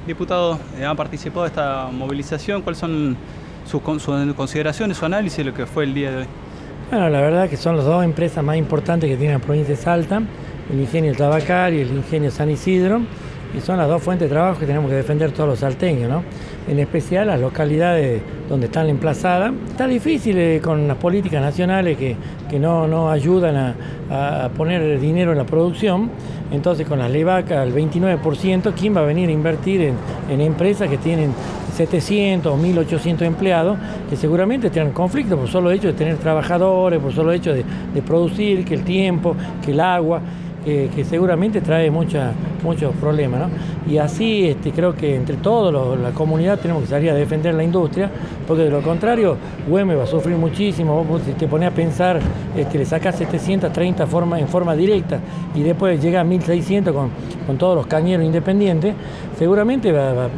Diputado, ¿han participado de esta movilización? ¿Cuáles son sus consideraciones, su análisis de lo que fue el día de hoy? Bueno, la verdad que son las dos empresas más importantes que tiene la provincia de Salta, el ingenio El Tabacal y el ingenio San Isidro, y son las dos fuentes de trabajo que tenemos que defender todos los salteños, ¿no? En especial las localidades donde están emplazadas. Está difícil con las políticas nacionales que no ayudan a poner dinero en la producción. Entonces con las levacas al 29%, ¿quién va a venir a invertir en empresas que tienen 700 o 1800 empleados, que seguramente tienen conflictos por solo hecho de tener trabajadores, por solo hecho de producir, que el tiempo, que el agua, que seguramente trae muchos problemas, ¿no? Y así creo que entre todos la comunidad tenemos que salir a defender la industria, porque de lo contrario Güemes va a sufrir muchísimo. Vos, si te pones a pensar, le sacás 730 en forma directa y después llega a 1600 con todos los cañeros independientes, seguramente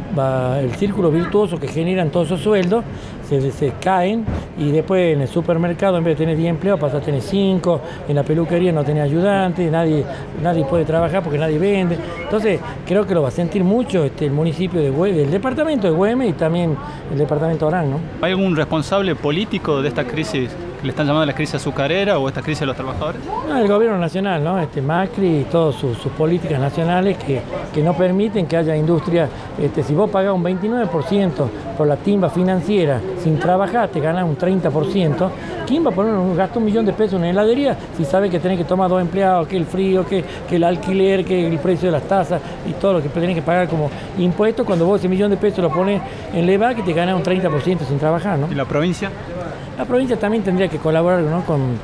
el círculo virtuoso que generan todos esos sueldos se caen, y después en el supermercado en vez de tener 10 empleados pasa a tener 5, en la peluquería no tenés ayudantes, nadie puede trabajar porque nadie vende. Entonces creo que lo va a sentir mucho el municipio de Güemes, el departamento de Güemes y también el departamento de Orán, ¿no? ¿Hay algún responsable político de esta crisis que le están llamando la crisis azucarera o esta crisis de los trabajadores? No, el gobierno nacional, ¿no? Macri y todas sus políticas nacionales que no permiten que haya industria. Si vos pagás un 29% por la timba financiera sin trabajar, te ganás un 30%. ¿Quién va a poner gastar 1 millón de pesos en una heladería si sabe que tenés que tomar 2 empleados, que el frío, que el alquiler, que el precio de las tasas y todo lo que tenés que pagar como impuestos, cuando vos ese 1 millón de pesos lo pones en LEVAC y te ganás un 30% sin trabajar, ¿no? ¿Y la provincia? La provincia también tendría que colaborar, ¿no?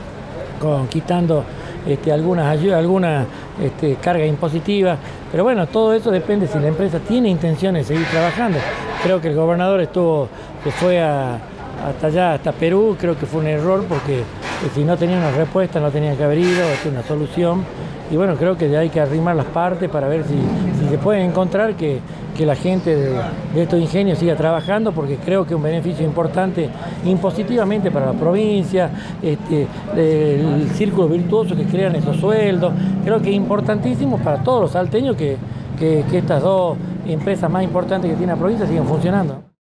con quitando algunas ayudas, algunas cargas impositivas, pero bueno, todo eso depende si la empresa tiene intenciones de seguir trabajando. Creo que el gobernador se fue hasta allá, hasta Perú. Creo que fue un error porque si no tenía una respuesta no tenía que haber ido, una solución. Y bueno, creo que hay que arrimar las partes para ver si se puede encontrar que la gente de estos ingenios siga trabajando, porque creo que es un beneficio importante impositivamente para la provincia, el círculo virtuoso que crean esos sueldos. Creo que es importantísimo para todos los salteños que estas dos empresas más importantes que tiene la provincia sigan funcionando.